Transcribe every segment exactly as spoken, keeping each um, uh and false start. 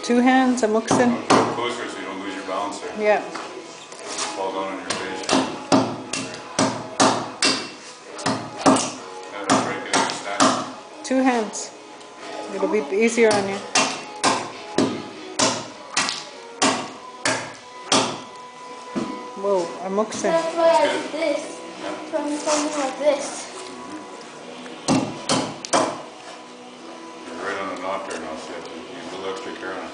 Two hands, I'm mixing. Go closer so you don't lose your balance there. Yeah. Fall down on your face. Yeah, that's right, get it stacked. Two hands. It'll be easier on you. Whoa, I'm mixing. That's why I did this. Yeah. From something like this. You're right on the knot there now, so you have to use a little extra care on it.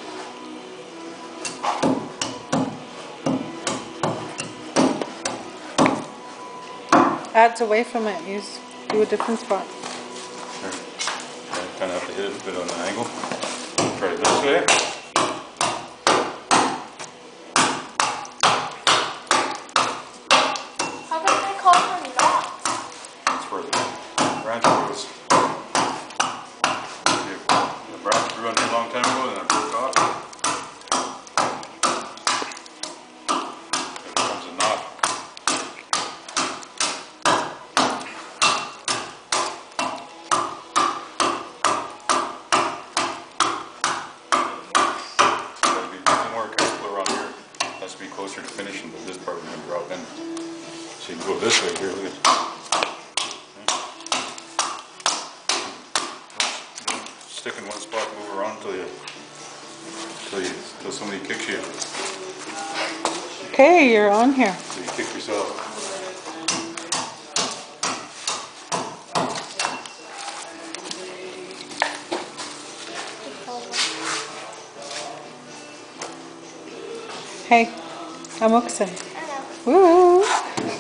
Adds away from it. Use do a different spot. Sure. Yeah, kind of have to hit it a bit on an angle. Try it this way. How come they call them knots? That's where the branch grows. The branch grew on here a long time ago and then it broke off. It becomes a knot. Gotta be a bit more careful around here. Has to be closer to finishing, but this part we're going to drop in. So you can go this way here, look at it. Stick in one spot, move around until you, until you, until somebody kicks you. Okay, you're on here. So you kick yourself. Hey, I'm mixing. I know. Woo!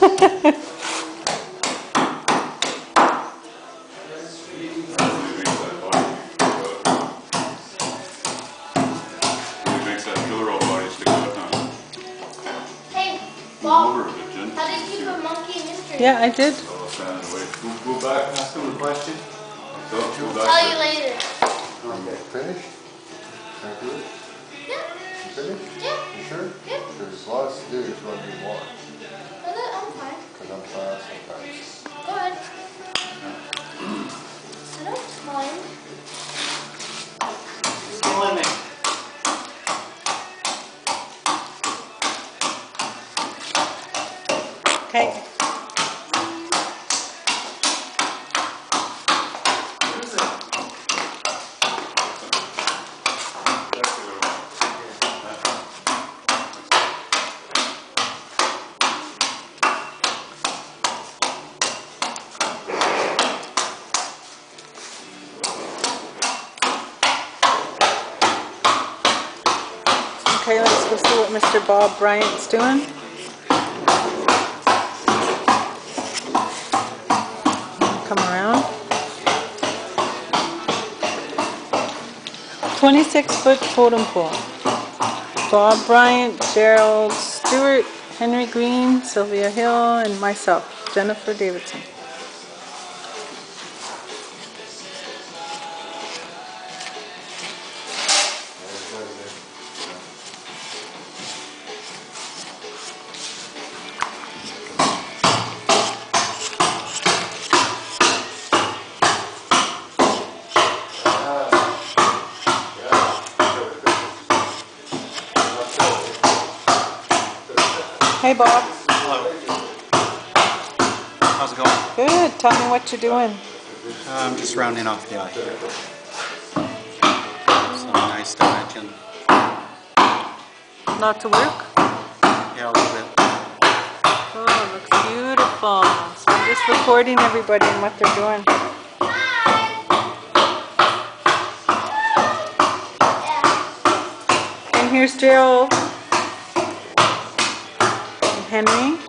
Hey, Bob, how did you keep a monkey mystery? Yeah, I did. Go, go back and ask them a question. Go, go back. Tell you later. Okay, finished? Can I do it? Yeah. You finished? Yeah. You sure? Yeah. There's lots to do if you want to do more. For that, I'm fine. Because I'm fast sometimes. Go ahead. I don't mind. Okay. Okay, let's go see what Mister Bob Bryant's doing. Come around. twenty-six foot totem pole. Bob Bryant, Gerald Stewart, Henry Green, Sylvia Hill, and myself, Jennifer Davidson. Hey Bob. Hello. How's it going? Good. Tell me what you're doing. Uh, I'm just rounding off the eye here. Some nice dimension. Lots of work? Yeah, a little bit. Oh, it looks beautiful. So I'm just recording everybody and what they're doing. And here's Gerald and Henry.